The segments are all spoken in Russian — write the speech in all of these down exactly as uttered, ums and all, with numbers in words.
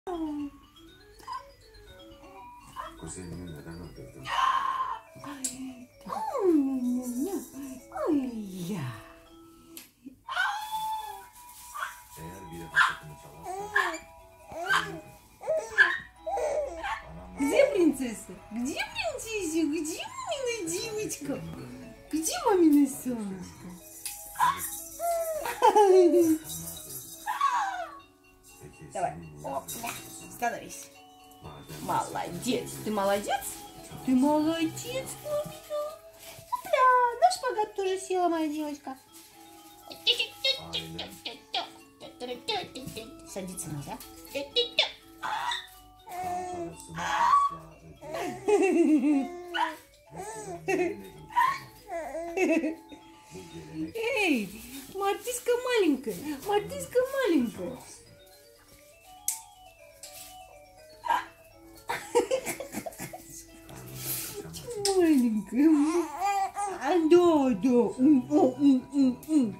Kuzenini neden öldürdün? Eğer bir daha kapını çalarsa... Где принцесса? Где принцесса? Где мамина девочка? Где мамина солнышко? Давай. Оп. Становись. Молодец. Ты молодец? Ты молодец. Опля. На шпагат тоже села моя девочка. Садиться надо. Эй, мартышка маленькая, мартышка маленькая. Маленькая. А, да, да. М, о, м, м, м.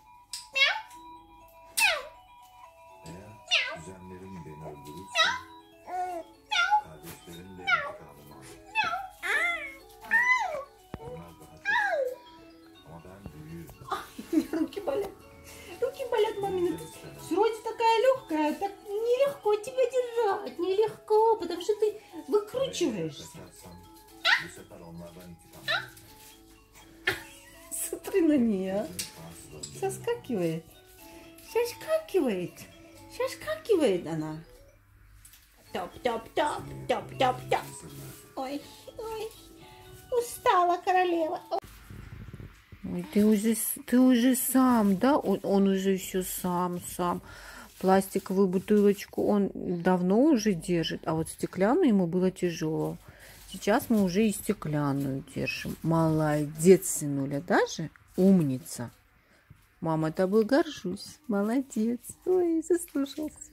Руки болят. Руки болят, мамина. Ты вроде такая легкая, так нелегко тебя держать. Нелегко, потому что ты выкручиваешься. Смотри на нее. Соскакивает. Соскакивает. Соскакивает она. Топ-топ-топ. Топ-топ-топ. Ой, ой. Устала королева. Ой, ты уже, ты уже сам, да? Он, он уже все сам, сам. Пластиковую бутылочку он давно уже держит, а вот стеклянную ему было тяжело. Сейчас мы уже и стеклянную держим. Молодец, сынуля, даже умница. Мама тобой горжусь. Молодец. Ой, заслушался.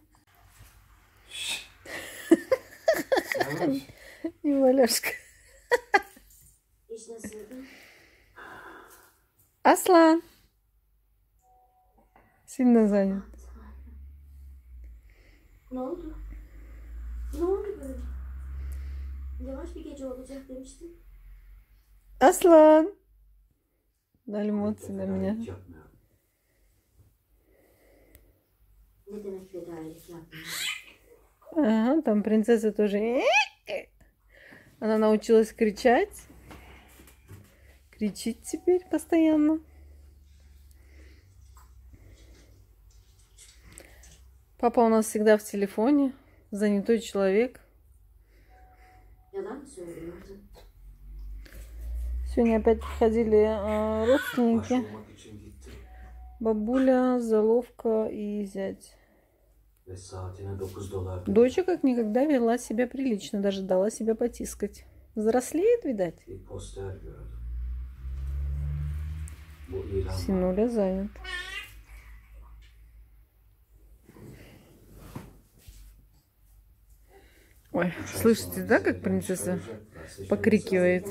Не Валяшка. Aslan. Seni zannet. Ne oldu? Ne oldu böyle? Yavaş bir gece olacak demiştin. Aslan. Dali emotsi на меня. Ne demek fedailik yapmıyor? Ага, там принцесса тоже. Она научилась кричать. Кричит теперь постоянно. Папа у нас всегда в телефоне. Занятой человек. Сегодня опять приходили э, родственники. Бабуля, Заловка и зять. Доча как никогда вела себя прилично. Даже дала себя потискать. Взрослеет, видать. Синуля занят. Ой, слышите, да, как принцесса покрикивает?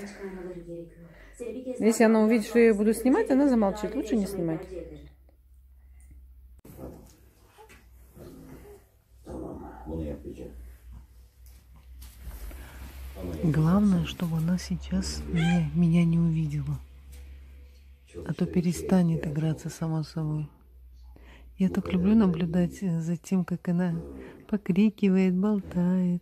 Если она увидит, что я ее буду снимать, она замолчит. Лучше не снимать. Главное, чтобы она сейчас меня, меня не увидела. А то перестанет играться сама собой. Я так люблю наблюдать за тем, как она покрикивает, болтает.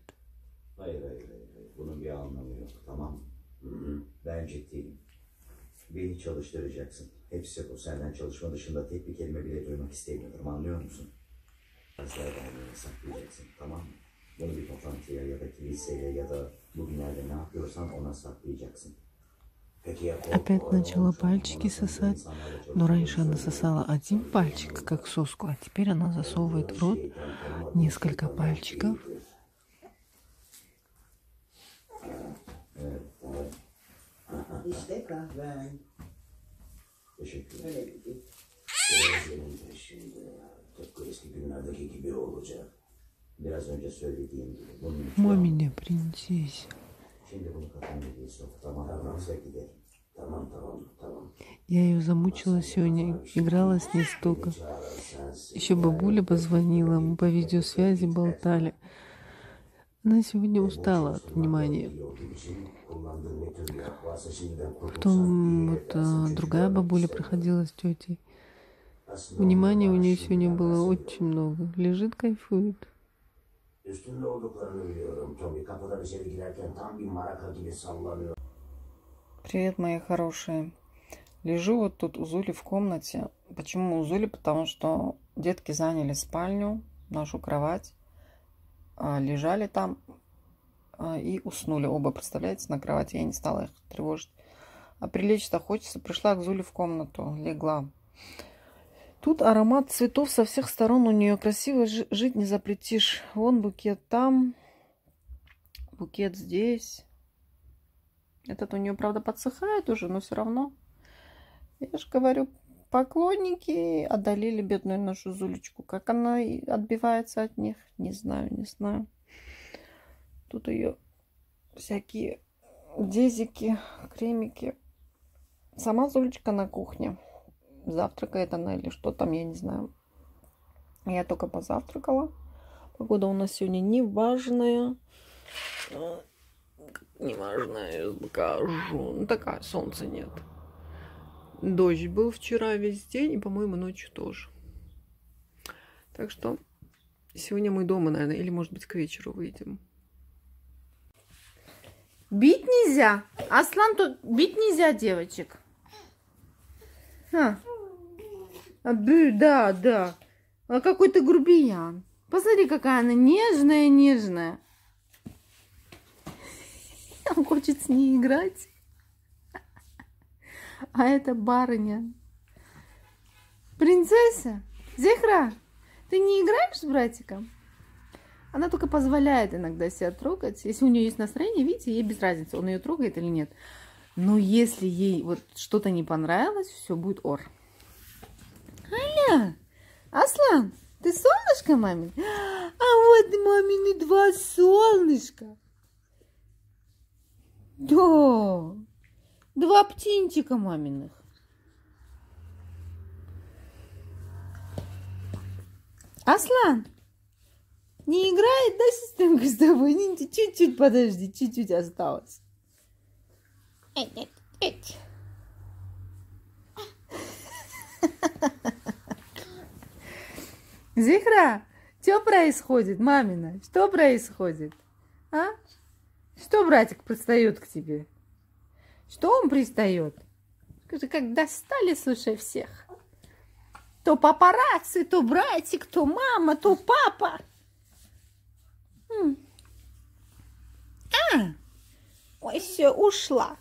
Beni çalıştıracaksın. Hepsi bu. Senden çalışma dışında tek bir kelime bile duymak istemiyorum. Anlıyor musun? Azlar bağlığını saklayacaksın. Tamam mı? Bunu bir toplantıya ya da kiliseye ya da bugünlerde ne yapıyorsan ona saklayacaksın. Опять начала пальчики сосать. Но раньше она сосала один пальчик, как соску, а теперь она засовывает в рот несколько пальчиков. İşte kahven. Teşekkür ederim. Şimdi tıpkı eski günlerdeki gibi olacak. Biraz önce söylediğim gibi. Маминя принцесса. Şimdi bunu kafamda değil sok. Tamam, tamam, gidelim. Я ее замучила сегодня, играла с ней столько. Еще бабуля позвонила, мы по видеосвязи болтали. Она сегодня устала от внимания. Потом вот а, другая бабуля приходила с тетей. Внимания у нее сегодня было очень много. Лежит, кайфует. Привет, мои хорошие. Лежу вот тут у Зули в комнате. Почему у Зули? Потому что детки заняли спальню, нашу кровать, лежали там и уснули оба, представляете, на кровати. Я не стала их тревожить. А прилечь-то хочется. Пришла к Зуле в комнату, легла. Тут аромат цветов со всех сторон у нее. Красиво жить не запретишь. Вон букет там, букет здесь. Этот у нее, правда, подсыхает уже, но все равно. Я же говорю, поклонники одолели бедную нашу Зулечку. Как она отбивается от них, не знаю, не знаю. Тут ее всякие дезики, кремики. Сама Зулечка на кухне. Завтракает она или что там, я не знаю. Я только позавтракала. Погода у нас сегодня неважная. Неважная, я покажу. Ну, такая, солнца нет. Дождь был вчера весь день и, по-моему, ночью тоже. Так что сегодня мы дома, наверное, или, может быть, к вечеру выйдем. Бить нельзя. Аслан, тут бить нельзя девочек. А. А, да, да. А какой ты грубиян. Посмотри, какая она нежная, нежная. Он хочет с ней играть. А это барыня. Принцесса, Зехра, ты не играешь с братиком? Она только позволяет иногда себя трогать. Если у нее есть настроение, видите, ей без разницы, он ее трогает или нет. Но если ей вот что-то не понравилось, все, будет ор. Аля, Аслан, ты солнышко мамин? А вот мамины два солнышка. Да, два птенчика маминых. Аслан, не играет, да, сестренка, с тобой? Чуть-чуть, подожди, чуть-чуть осталось. Эть, эть. Зихра, что происходит, мамина? Что происходит? А? Что братик пристает к тебе? Что он пристает? Скажи, как достали, слушай, всех. То папарацци, то братик, то мама, то папа. А, ой, все, ушла.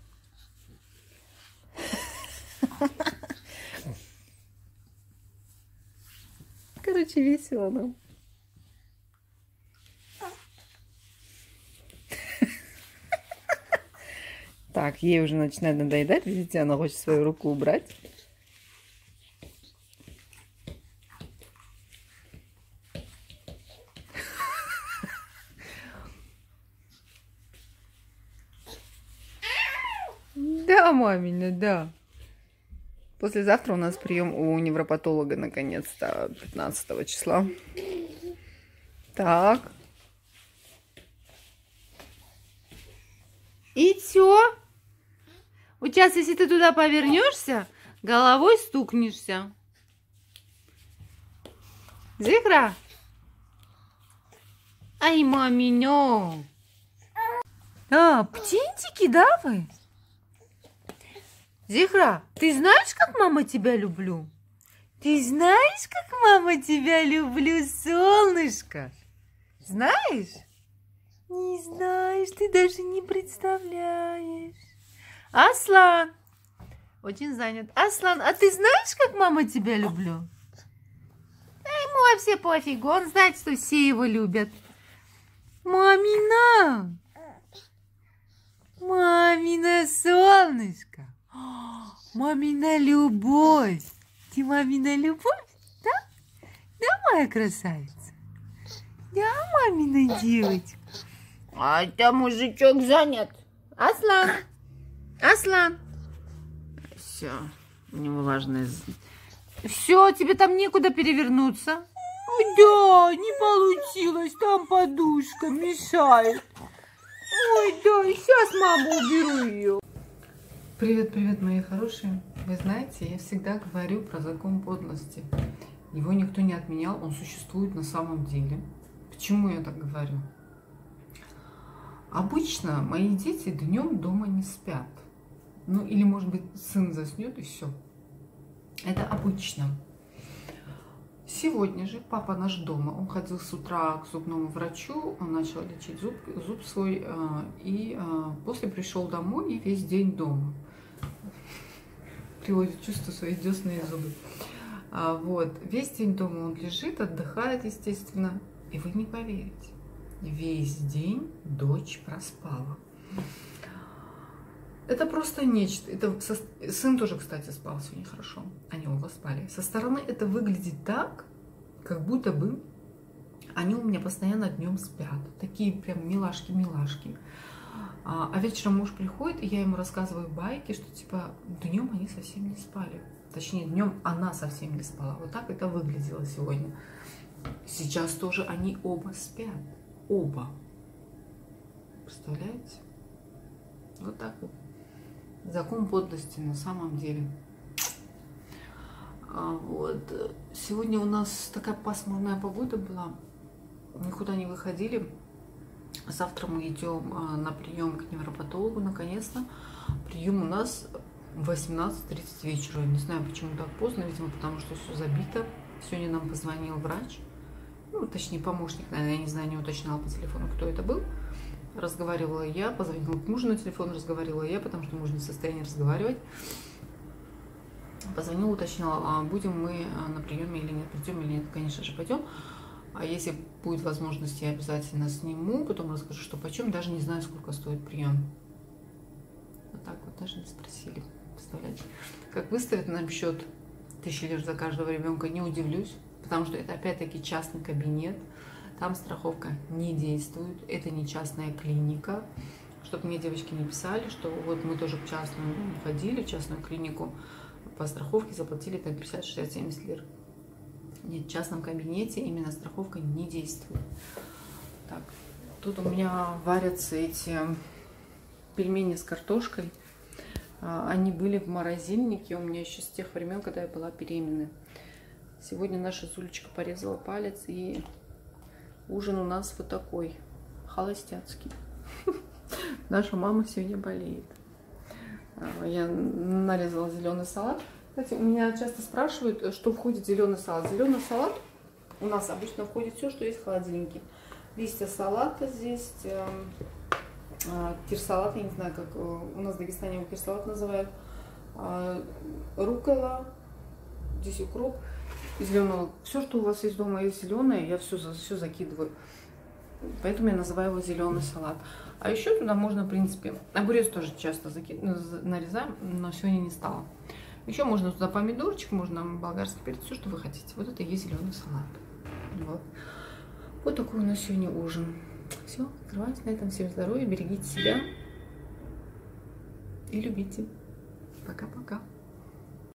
Короче, весело нам. Так, ей уже начинает надоедать. Видите, она хочет свою руку убрать. Да, мамина, да. Послезавтра у нас прием у невропатолога, наконец-то, пятнадцатого числа. Так. И все. Вот сейчас, если ты туда повернешься, головой стукнешься. Зихра? Ай, маминё. А, птенчики, да, вы? Зихра, ты знаешь, как мама тебя люблю? Ты знаешь, как мама тебя люблю, солнышко? Знаешь? Не знаешь, ты даже не представляешь. Аслан. Очень занят. Аслан, а ты знаешь, как мама тебя люблю? Да ему вообще пофигу, он знает, что все его любят. Мамина. Мамина солнышко. Мамина любовь. Ты мамина любовь, да? Да, моя красавица? Да, мамина девочка. А там мужичок занят. Аслан. Аслан. Все, у него важное... Все, тебе там некуда перевернуться? Да, не получилось, там подушка мешает. Ой, да, сейчас маму уберу ее. Привет, привет, мои хорошие. Вы знаете, я всегда говорю про закон подлости. Его никто не отменял, он существует на самом деле. Почему я так говорю? Обычно мои дети днем дома не спят. Ну, или, может быть, сын заснет и все. Это обычно. Сегодня же папа наш дома. Он ходил с утра к зубному врачу, он начал лечить зуб, зуб свой, и после пришел домой и весь день дома. Приводит в чувство свои десны и зубы. Вот. Весь день дома он лежит, отдыхает, естественно. И вы не поверите, весь день дочь проспала. Это просто нечто. Это со... Сын тоже, кстати, спал сегодня хорошо. Они оба спали. Со стороны это выглядит так, как будто бы они у меня постоянно днем спят. Такие прям милашки-милашки. А, а вечером муж приходит, и я ему рассказываю байки, что типа днем они совсем не спали. Точнее, днем она совсем не спала. Вот так это выглядело сегодня. Сейчас тоже они оба спят. Оба. Представляете? Вот так вот. Закон подлости на самом деле. А вот. Сегодня у нас такая пасмурная погода была. Никуда не выходили. Завтра мы идем на прием к невропатологу. Наконец-то. Прием у нас в восемнадцать тридцать вечера. Не знаю, почему так поздно. Видимо, потому что все забито. Сегодня нам позвонил врач. Ну, точнее, помощник, наверное, я не знаю, не уточняла по телефону, кто это был. Разговаривала я, позвонила к мужу на телефон, разговаривала я, потому что муж не в состоянии разговаривать. Позвонила, уточнила, а будем мы на приеме или нет, придем или нет. Конечно же, пойдем. А если будет возможность, я обязательно сниму, потом расскажу, что почем. Даже не знаю, сколько стоит прием. Вот так вот, даже не спросили. Представляете? Как выставят нам счет тысячи лир за каждого ребенка, не удивлюсь, потому что это опять-таки частный кабинет. Там страховка не действует, это не частная клиника. Чтобы мне девочки не писали, что вот мы тоже к частному ходили, в частную клинику, по страховке заплатили там пятьдесят, шестьдесят, семьдесят лир. Нет, в частном кабинете именно страховка не действует. Так, тут у меня варятся эти пельмени с картошкой. Они были в морозильнике у меня еще с тех времен, когда я была беременна. Сегодня наша Зулечка порезала палец, и ужин у нас вот такой, холостяцкий. Наша мама сегодня болеет. Я нарезала зеленый салат. Кстати, у меня часто спрашивают, что входит в зеленый салат. Зеленый салат у нас обычно входит все, что есть в холодильнике. Листья салата здесь, э, э, кирсалат, я не знаю, как у нас в Дагестане его кирсалат называют. Э, рукола, здесь укроп. Зеленого. Все, что у вас есть дома, есть зеленое, я все, все закидываю. Поэтому я называю его зеленый салат. А еще туда можно, в принципе, огурец тоже часто заки... нарезаем, но сегодня не стало. Еще можно туда помидорчик, можно болгарский перец, все, что вы хотите. Вот это и есть зеленый салат. Вот. Вот такой у нас сегодня ужин. Все, открываюсь на этом. Всем здоровья, берегите себя и любите. Пока-пока.